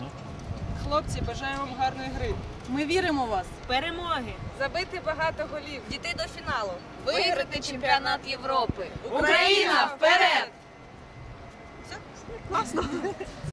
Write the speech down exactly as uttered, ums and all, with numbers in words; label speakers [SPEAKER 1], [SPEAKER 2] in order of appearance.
[SPEAKER 1] Хлопці, бажаю вам гарної гри.
[SPEAKER 2] Ми віримо в вас.
[SPEAKER 3] Перемоги.
[SPEAKER 1] Забити багато голів.
[SPEAKER 4] Дійти до фіналу.
[SPEAKER 5] Виграти чемпіонат Європи.
[SPEAKER 4] Україна, вперед!
[SPEAKER 1] Класно.